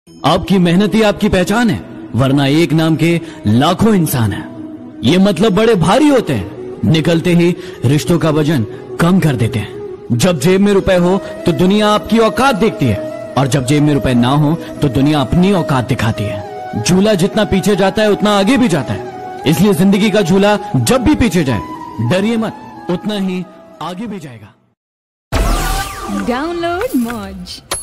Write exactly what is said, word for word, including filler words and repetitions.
आपकी मेहनत ही आपकी पहचान है, वरना एक नाम के लाखों इंसान है। ये मतलब बड़े भारी होते हैं, निकलते ही रिश्तों का वजन कम कर देते हैं। जब जेब में रुपए हो तो दुनिया आपकी औकात देखती है, और जब जेब में रुपए ना हो तो दुनिया अपनी औकात दिखाती है। झूला जितना पीछे जाता है उतना आगे भी जाता है, इसलिए जिंदगी का झूला जब भी पीछे जाए डरिए मत, उतना ही आगे भी जाएगा। डाउनलोड मौज।